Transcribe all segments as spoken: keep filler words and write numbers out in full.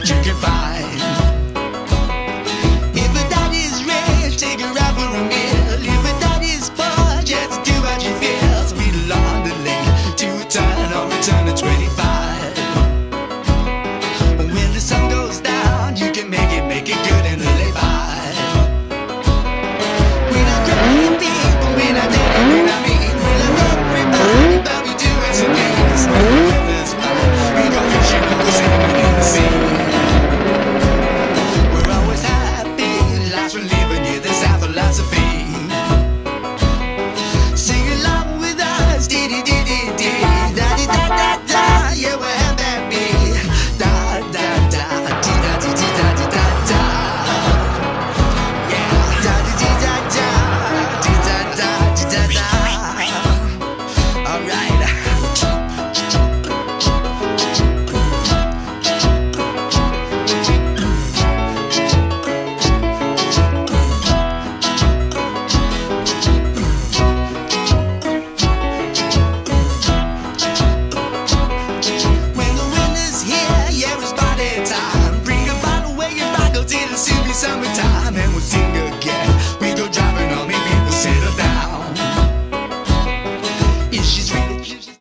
that you can find. If a daddy's rich, take her out for a meal. If a daddy's poor, just do what you feel. Speed along the lane to a turn or return to twenty-five. When the sun goes down, you can make it, make it good and lay by. We don't cry people, we don't do it, we don't mean. We love everybody, but we do as it is. Weather's fine, we go fishing on the sand in the sea. We're always happy, life's we're living, yeah, that's our philosophy. Sing along with us, dee dee dee dee dee, da dee da da da, yeah, we're happy. Da da da, dee da dee dee da dee da da, yeah, da dee dee da da, dee da da dee da da. All right. When the winter's here, yeah, it's party time. Bring a bottle where your bottle till it's soon be summertime. And we'll sing again. We go driving on me, people settle down. If she's ready, if she's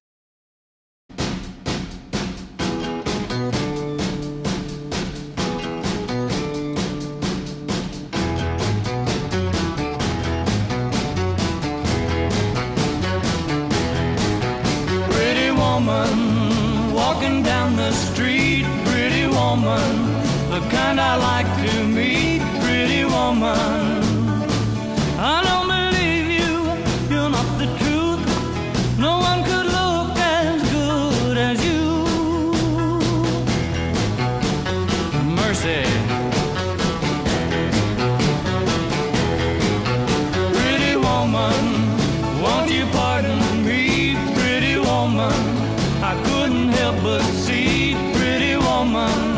Pretty woman, walking down the street. Pretty woman, the kind I like to meet. Pretty woman, I don't believe you, you're not the truth. No one could look as good as you. Mercy. Pretty woman, won't you pardon me? Pretty woman, I couldn't help but see. Pretty woman,